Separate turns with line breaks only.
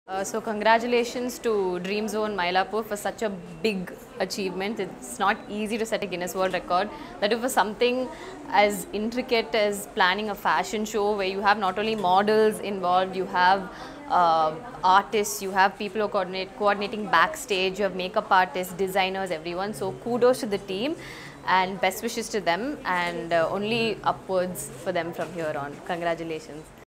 So congratulations to Dreamzone Mylapore for such a big achievement. It's not easy to set a Guinness World Record. That for something as intricate as planning a fashion show where you have not only models involved, you have artists, you have people who coordinating backstage, you have makeup artists, designers, everyone. So kudos to the team and best wishes to them, and only upwards for them from here on. Congratulations.